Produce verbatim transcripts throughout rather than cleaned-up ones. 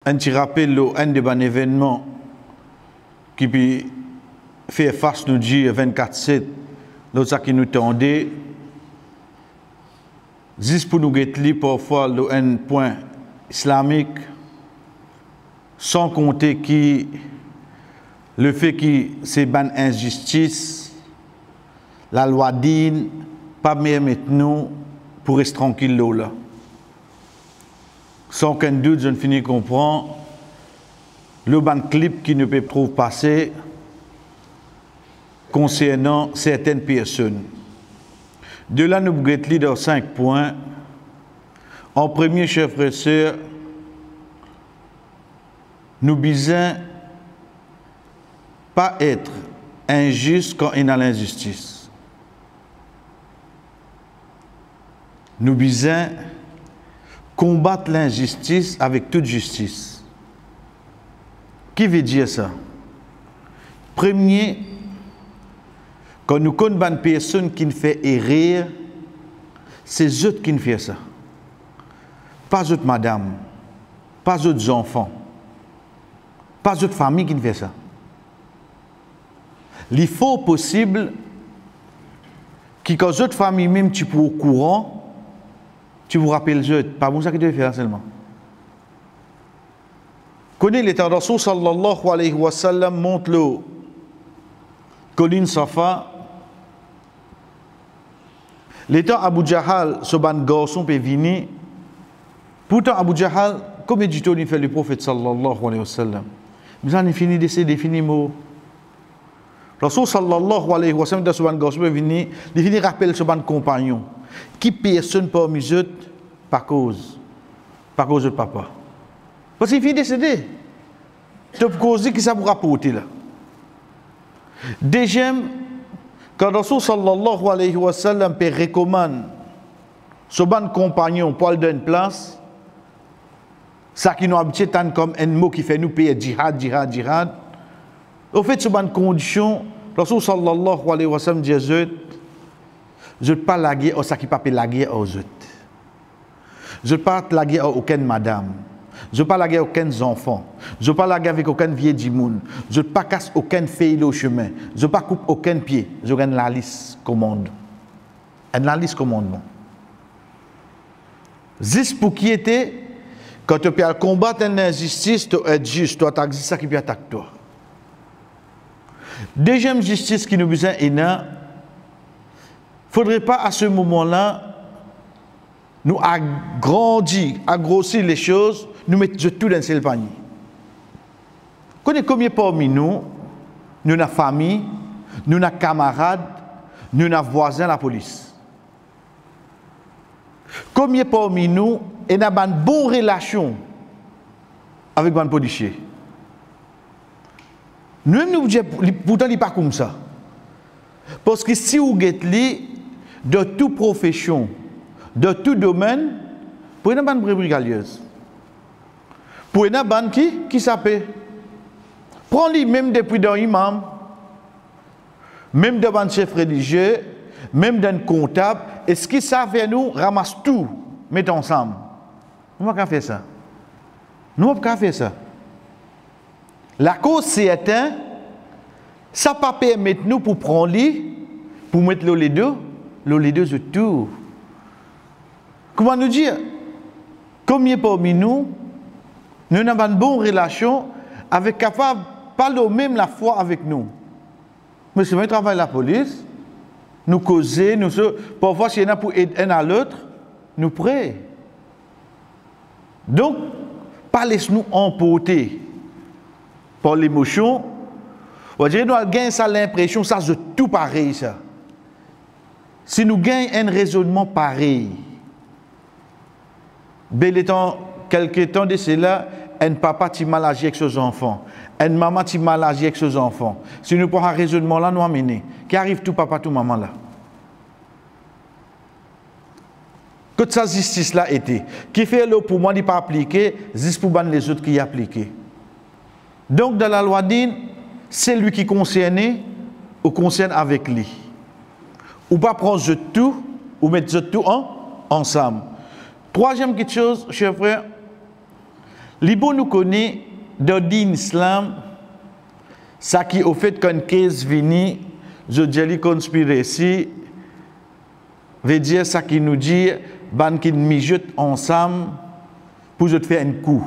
un petit rappel, un des bons événements qui peut faire face nous dire vingt-quatre sept, l'autre qui nous tendait, juste pour nous guetter parfois un point islamique, sans compter qui le fait que c'est une injustice, la loi dit, pas mieux maintenant pour rester tranquille là. Sans qu'un doute, je ne finis de comprendre le ban clip qui ne peut pas passer concernant certaines personnes. De là, nous guettons dans cinq points. En premier, chers frères et sœurs, nous bisons pas être injuste quand il y a l'injustice. Nous bisons combattre l'injustice avec toute justice. Qui veut dire ça? Premier, quand nous connaissons une personne qui nous fait errer, c'est eux qui nous font ça. Pas eux madame, pas eux enfants, pas eux famille qui nous fait ça. Il faut possible que quand eux famille même tu peux au courant, tu vous rappelles eux, pas pour ça que tu veux faire seulement. Connais l'état de Rasul sallallahu alayhi wa sallam monte le colline Safa. L'état Abu Jahal, ce ban garçon peut venir. Pourtant Abu Jahal, comme du temps il fait le prophète sallallahu alayhi wa sallam. Mais ça n'est fini de se définir mot. Rasul sallallahu alayhi wa sallam, dans ce ban garçon peut venir, il finit rappelle ce ban compagnon. Qui personne parmi eux par cause, par cause de papa. Parce qu'il finit décédé. Tu peux causer qui ça vous rapporter là. Deuxième, quand Rasul sallallahu alayhi wa sallam peut recommander ce bon compagnon pour lui donner une place, ça qui nous habitué tant comme un mot qui fait nous payer djihad, djihad, djihad. Au fait, ce bonne condition, Rasul sallallahu alayhi wa sallam dit je ne pas la guerre à ça qui pas la guerre aux autres. Je ne pas la guerre à aucune madame. Je ne pas la guerre à aucun enfant. Je ne pas la guerre avec aucun vieux du monde. Je ne pas casse aucun feuille au chemin. Je ne pas coupe aucun pied. Je gagne la liste commande. La liste commandement. Juste pour qui était, quand tu peux combattre une injustice, tu es juste, toi tu as ça qui peut attaquer toi. Deuxième justice qui nous besoin est là. Il ne faudrait pas à ce moment-là nous agrandir, grossir les choses, nous mettre tout dans ce panier. Connaissez combien parmi nous, nous avons famille, nous avons camarades, nous avons voisins la police. Combien parmi nous, nous avons une bonne relation avec les policiers. Nous, nous disons, pourtant, il n'est pas comme ça. Parce que si vous êtes de toute profession, de tout domaine, pour une bande brigalieuse. Pour une bande qui, qui s'appelle. Prends-les même depuis d'un imam, même d'un chef religieux, même d'un comptable, et ce qui savent faire nous, ramasse tout, mettent ensemble. Nous ne pouvons pas faire ça. Nous ne pouvons pas faire ça. La cause, c'est éteint, ça ne peut pas permettre nous pour prendre les, pour mettre les deux, les deux autour. Comment nous dire? Combien parmi nous, nous avons une bonne relation avec capable de parler même la foi avec nous. Mais c'est vrai, travail la police, nous causer, nous parfois s'il y en a pour aider un à l'autre, nous prêts. Donc, pas laisse-nous emporter par l'émotion. On dirait nous gagnons ça l'impression, ça c'est tout pareil ça. Si nous gagnons un raisonnement pareil, bel étant quelques temps de cela, un papa qui mal agi avec ses enfants, une maman qui mal agi avec ses enfants. Si nous prenons un raisonnement là, nous amener, qui arrive tout papa, tout maman là. Que cette justice là était, qui fait le pour moi n'est pas appliqué, juste pour les autres qui y appliqué. Donc dans la loi dit, c'est lui qui concerne ou concerne avec lui. Ou pas prendre tout, ou mettre tout en, ensemble. Troisième chose, chers frères, Libo nous connaît dans l'islam, ça qui au fait qu'un case vini, je dis conspiracy, veut dire ça qui nous dit, ban qui mijote ensemble pour te faire un coup.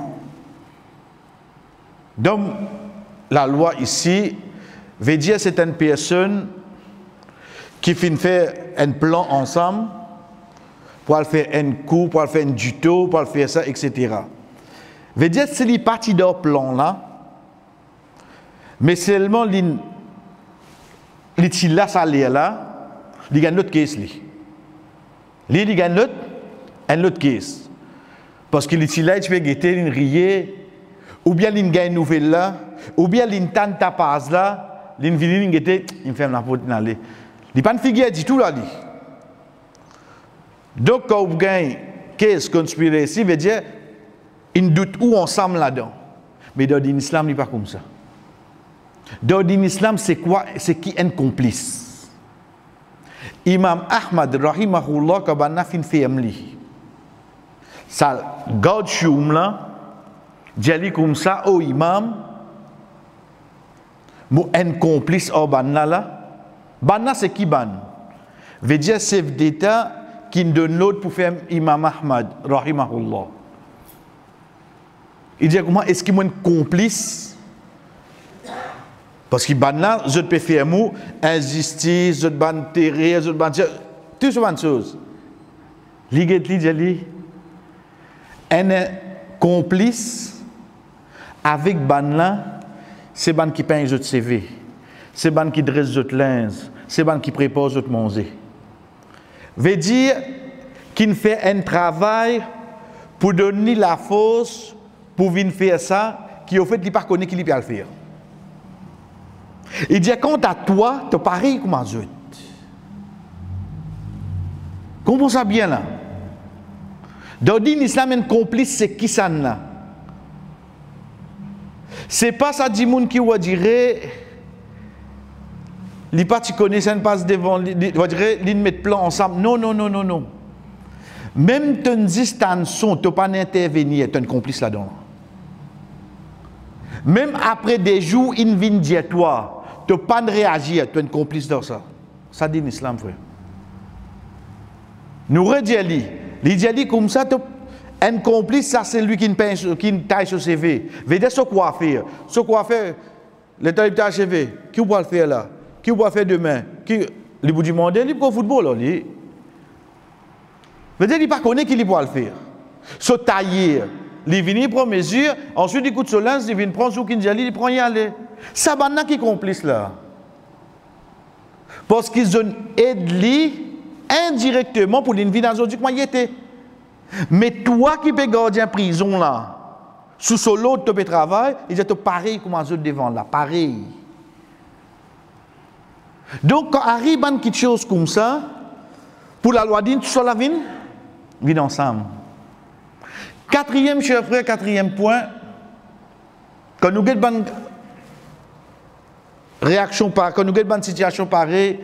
Donc, la loi ici, veut dire c'est une personne qui finit faire un plan ensemble pour faire un coup, pour faire un tuto, pour faire ça, et cetera. Veut dire c'est les parties de plan là, mais seulement les les là ça là, il y a une autre case li. Li il y a une autre, un autre case. Parce que les là tu peux guetter une rier, ou bien il y a une nouvelle là, ou bien il y a une tante tapaz là, il y a une guetter, il fait la porte d'aller. Il pas une figure du tout là li. Donc quand vous gagnez case conspiracy veut dire ils doutent où ensemble là-dedans. Mais dans l'islam, il n'est pas comme ça. Dans l'islam, c'est quoi? C'est qui est un complice. Imam Ahmad, rahimahullah, quand on a fait une famille, ça, God choum là, dit comme ça, oh imam, moi un complice au banna là, banna c'est qui ban? Veut dire chef d'État qui donne l'autre pour faire Imam Ahmad, rahimahullah. Il dit comment est-ce qu'il y a un complice? Parce que là, je peux faire mou, injustice, je peux enterrer, je peux enterrer, tout ce genre de choses. Ligue dit, un complice avec Banla, c'est ban qui peint votre C V, c'est ban qui dresse votre linge, c'est ban qui prépare votre manger. Veut dire qu'il fait un travail pour donner la force pour venir faire ça, qui au fait, il ne pas connaît qui peut le faire. Il dit, quant à toi, tu es pareil comme un autre. Comprends ça bien là? Dans l'islam, un complice, c'est qui ça là? C'est pas ça dit moun qui va dire, les pas tu connais, ça ne passe devant, il va dire, ils mettent plan ensemble. Non, non, non, non, non. Même ton distance, tu n'as pas intervenir, tu es un complice là-dedans. Même après des jours, il vient dire toi, tu n'as pas de réagir, tu es un complice dans ça. Ça dit l'islam, frère. Nous redisons, il dit comme ça, un complice, ça c'est lui qui ne taille sur C V. Veut dire ce qu'on va faire. Ce qu'on va faire, le taille sur C V, qui va le faire là? Qui va faire demain? Qui, le bout du monde, il va au football. Là, lui. Veut dire qu'il ne connaît pas qui va le faire. Ce tailler. Il vient prendre mesure, ensuite il coûte sur lance, il vient prendre sous Kinjali, il prend y aller. Ça va qui complice là. Parce qu'ils ont aidé indirectement pour l'inviter dans une moyenne. Mais toi qui peux garder en prison là, sous ce lot de travail, il est pareil comme un autre devant là, pareil. Donc quand arrive quelque chose comme ça, pour la loi d'une, tout ça la vine, vine ensemble. Quatrième, cher frère, quatrième point, quand nous avons une réaction, quand nous avons une situation pareille,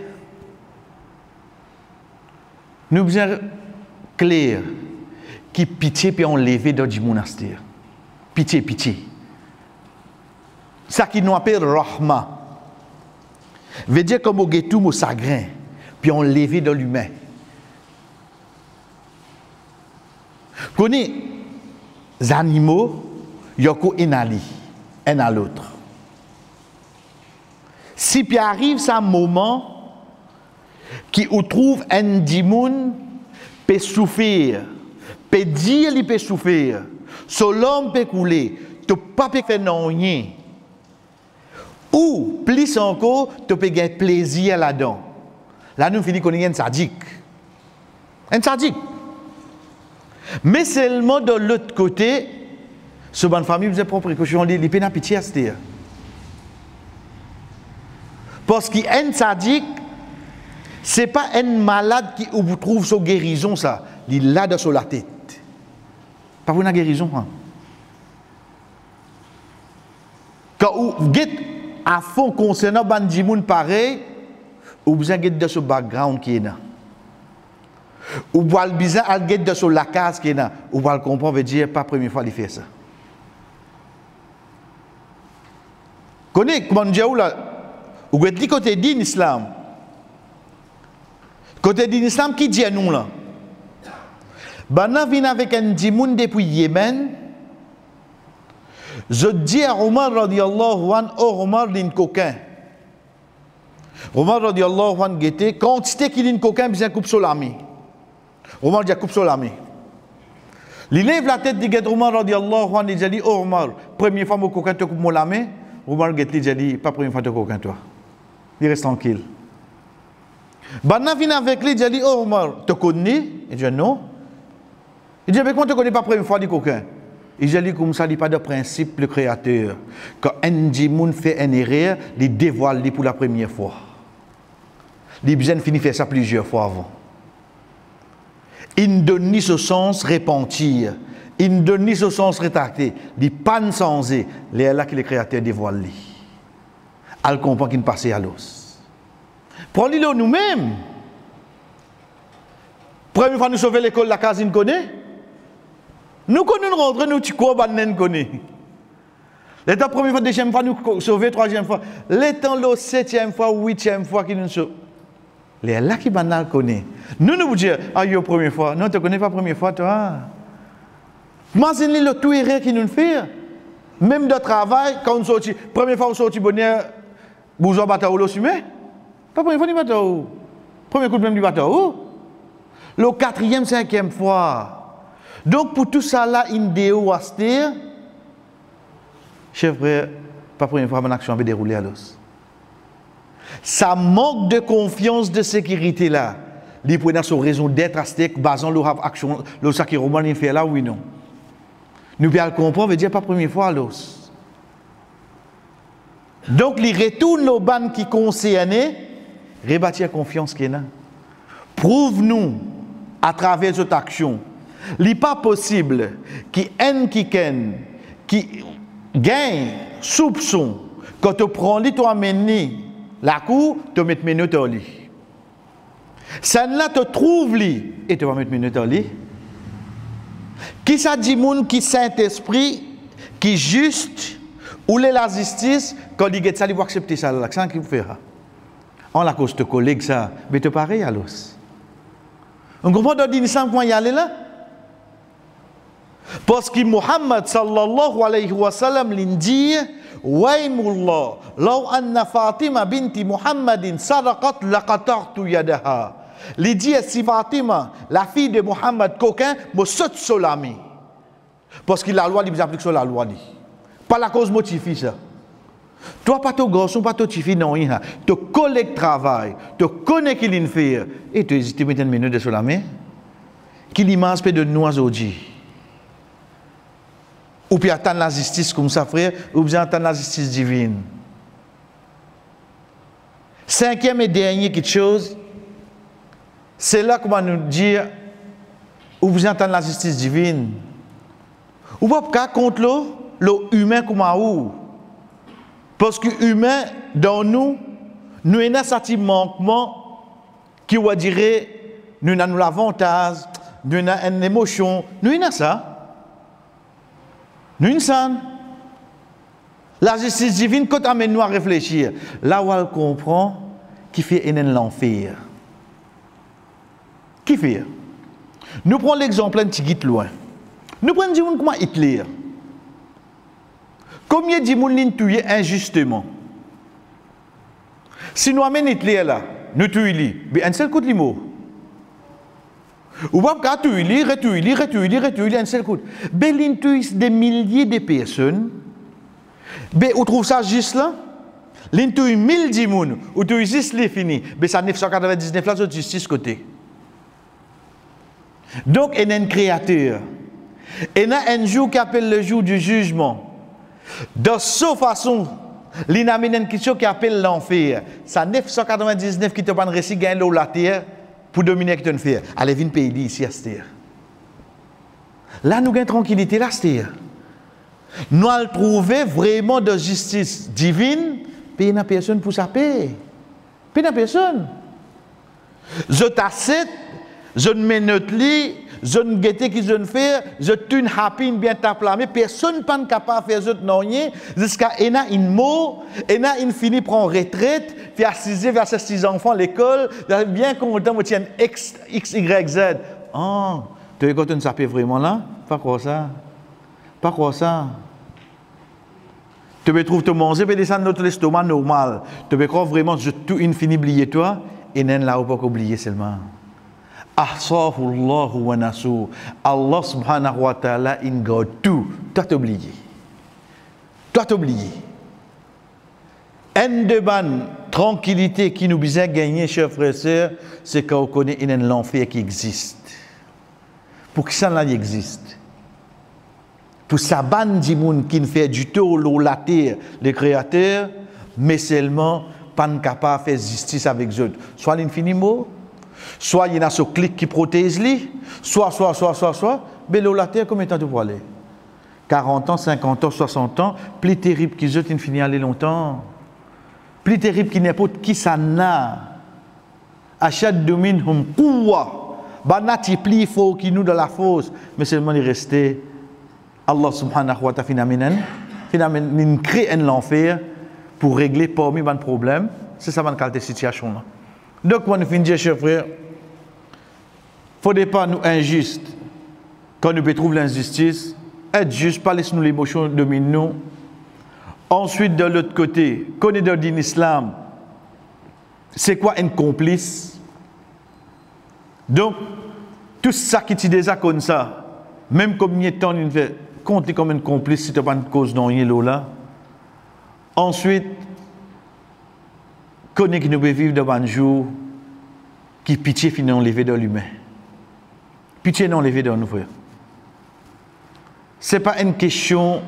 nous avons besoin clair qui pitié puis on lever dans du monastère. Pitié, pitié. Ça qui nous appelle rahma. Veut dire comme au ghetto, au chagrin, puis on lever dans l'humain. Connais les animaux, ils ont inali, un à l'autre. Si puis arrive un moment qui où trouve un dimoun peut souffrir, peut dire qu'il peut souffrir, so l'homme peut couler, tu ne peux pas faire non rien. Ou, plus encore, tu peux gagner plaisir là-dedans. Là, nous finissons qu'on est un sadique. Un sadique. Mais seulement de l'autre côté, ce bonne famille vous a propre précaution, il n'y a pas de pitié à se dire. Parce qu'un sadique, ce n'est pas un malade qui vous trouve sa guérison, ça. Il est là dans la tête. Pas vous une guérison. Hein? Quand vous êtes à fond concernant Bandimoun pareil, vous êtes dans ce background qui est là. Ou vous avez besoin de la case qui est là. Ou vous comprendre, veut dire, pas la première fois qu'il fait ça. Connais, comment dire là? Ou êtes dit côté din islam. Côté din islam qui dit à nous là? Bana vient avec un dimoun depuis Yémen. Je dis à Omar radiallahu an, oh Omar l'in coquin. Omar radiallahu an guetté, quantité qu'il l'in coquin, bien coupe solami. Omar dit coupe solami. Il lève la tête dit Omar radiallahu an, il dit oh Omar, première fois mon coquin te coupe mon lame. Omar guetté il dit pas première fois te coquin toi. Il reste tranquille. Bana vient avec lui, il dit oh Omar, te connais? Il dit non. Il dit mais comment tu connais pas première fois du coquin? Il dit comme ça, il n'y a pas de principe, le créateur. Quand un djimoun fait un erreur, il dévoile pour la première fois. Il besoin finit faire ça plusieurs fois avant. Il ne donne ni ce sens repentir, il ne donne ni ce sens rétracter, il panne sans et, c'est là que le créateur dévoile. Elle comprend qu'il ne passe à l'os. Prenez-le nous-mêmes. Première fois nous sauver l'école, la case, il connaît. Nous connaissons rentrer, nous tu quoi, nous connaissons. L'état première fois, deuxième fois, nous sauver, troisième fois. L'état la septième fois, huitième fois, qui nous sauve. Les là qui banal connaît. Nous nous disons, ah, yo, première fois. Non, tu ne connais pas première fois, toi. Imaginez le tout erreur qui nous fait. Même de travail, quand on sortit, première fois, on sortit bonheur, bourgeois bataille, l'eau sumé. Pas première fois, ni bataille. Premier coup de même du bataille. Le quatrième, cinquième fois. Donc, pour tout ça, là, indéo astir, chef frère, pas pour une fois, mon action avait déroulé à l'os. Ça manque de confiance, de sécurité là. Il peut avoir raison d'être astir, basant leur action, le sac qui roman, il fait là, oui, non. Nous pouvons le comprendre, veut dire pas première fois à l'os. Donc, il retourne nos bandes qui concernent, rebâtir confiance qu'il y a. Prouve-nous, à travers cette action, il n'est pas possible qu'un qui ken, qui gagne soupçon, quand tu prends lui, tu amènes la cour, tu mets minute au lit. Ça là te trouve lui et tu vas mettre minute au lit. Qui ça dit moun qui Saint-Esprit, qui juste, ou la justice, quand il dit ça, il va accepter ça, l'accent qu'il fera. En la cause de collègue ça, mais tu pareil à l'os. On comprend dans l'islam comment y aller là? Parce que Muhammad sallallahu alayhi wa sallam l'a dit Waymullah, law anna Fatima binti Muhammadin sadaqat laqatartu yadaha. Il dit si Fatima, la fille de Muhammad coquin, me saute sur l'ami. Parce que la loi, il applique sur la loi. Pas la cause motivée ça. Toi, pas ton garçon, pas ton tifi, non, tu collègue travail, tu connais qu'il y a fait, et tu hésites à mettre une minute sur la main, qu'il immense peu de nous aujourd'hui. Ou puis attendre la justice comme ça, frère, ou bien attendre la justice divine. Cinquième et dernier quelque chose, c'est là qu'on va nous dire, ou bien attendre la justice divine. Ou pas contre l'eau, l'eau humain comme à où. Parce que humain, dans nous, nous avons un certain manquement qui va dire, nous avons l'avantage, nous avons une émotion, nous avons ça. Nous avons ça. La justice divine, quand on amène nous à réfléchir, là où elle comprend, qui fait un l'enfer. Qui fait? Nous prenons l'exemple un petit guide loin. Nous prenons dire comment Hitler. Combien de gens tuent injustement? Si nous amenons Hitler là, nous tuons, mais un seul coup de limo. Ou pas tuer, retuer, retuer, retuer, un seul coup. Mais ils tuent des milliers de personnes. Mais on trouve ça juste là? Ils tuent mille personnes, ou tuent juste les finis. Mais ça neuf cent quatre-vingt-dix-neuf là, c'est justice côté. Donc, il y a un créateur. Il y a un jour qui appelle le jour du jugement. De cette façon, il y a une question qui appelle l'enfer. C'est neuf cent quatre-vingt-dix-neuf qui te prend récit gagne l'eau la terre pour dominer qui te fait. Allez, viens pays ici à cette terre. Là, nous avons tranquillité là, cette terre. Nous allons trouver vraiment de justice divine, puis il n'y a personne pour sa paix. Puis il n'y a personne. Je t'accepte, je ne mets notre lit, je ne guette qui je ne fais, je tune happy, bien taplamé, personne pas capable de faire autre non jusqu'à ena une mot, ena une fini prend retraite, puis assiser vers ses six enfants à l'école, bien content, me tienne X, X, Y, Z. Oh, tu es content de saper vraiment là? Pas quoi ça? Pas quoi ça? Tu peux trouver te manger, puis descendre notre estomac normal. Tu peux croire vraiment, je tout infini oublier toi, et n'en là, pas oublier seulement. Ahsahullahu wa nasu. Allah subhanahu wa ta'ala, il garde tout. Tu as oublié. Tu as oublié. Une de bonnes tranquillité qui nous besoin gagner, chers frères et sœurs, c'est qu'on connaît un l'enfer qui existe. Pour que ça là existe. Pour sa bande de monde qui ne fait du tout la terre, les créateurs, mais seulement pas capable de faire justice avec eux. Soit l'infiniment, soit il y a ce clic qui protège lui, soit, soit, soit, soit, soit, mais la terre, combien de temps tu peux aller? quarante ans, cinquante ans, soixante ans, plus terrible qu'ils ont, ils finissent aller longtemps. Plus terrible qu'il n'importe qui ça n'a. Achad domine hum kouwa. Banati pli faux qui nous dans la fosse, mais seulement il restait. Allah subhanahu wa ta'ala finalement crée un enfer pour régler parmi les problèmes. C'est ça la situation là. Donc, quand nous finissons, chers frères, il ne faudrait pas nous injustes. Quand nous trouvons l'injustice, être juste, pas laisser nous l'émotion dominer nous. Ensuite, de l'autre côté, connaître dans l'islam, c'est quoi un complice? Donc, tout ça qui est déjà comme ça, même comme il y a temps, il fait compter comme un complice si tu n'as pas de cause dans l'eau là. Ensuite, connaître que nous pouvons vivre dans un jour qui pitié finit enlevé dans l'humain. Pitié non enlevé dans nous, frères. Ce n'est pas une question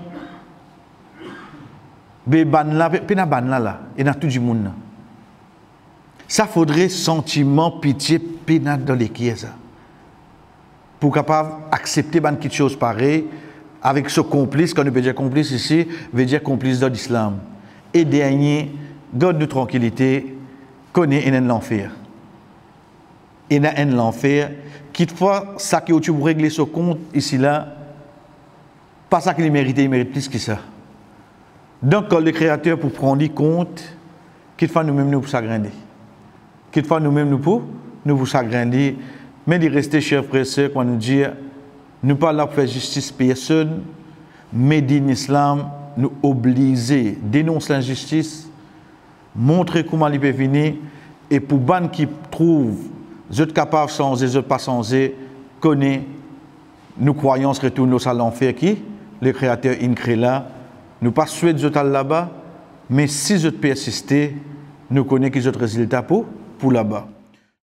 de ban là, pena ban là, là, et dans tout le monde. Ça faudrait sentiment, pitié, pena dans les qui ça. Pour capable accepter quelque chose pareil avec ce complice, quand on veut dire complice ici, veut dire complice de l'islam. Et dernier, God de tranquillité, connaît un l'enfer. Il y a un l'enfer, qui fois ça que tu veux régler ce compte ici là, pas ça qu'il mérite, il mérite plus que ça. Donc, quand le Créateur pour prendre compte, qu'il faut nous-mêmes nous pour s'agrandir. Qu'il faut nous-mêmes nous pour nous pour s'agrandir. Mais il reste, chers frères et sœurs, quand nous dit, nous pas là pour faire justice personne, mais dans l'islam, nous obliger, dénoncer l'injustice, montrer comment il peut venir, et pour les gens qui trouvent, vous êtes capables de changer, vous n'êtes pas changer, connaît, nous croyons que retourner à l'enfer qui, le Créateur, il crée là, nous pas souhaitons vous là-bas, mais si vous persistez, nous connaissons qu'ils ont résultat pour, pour là-bas.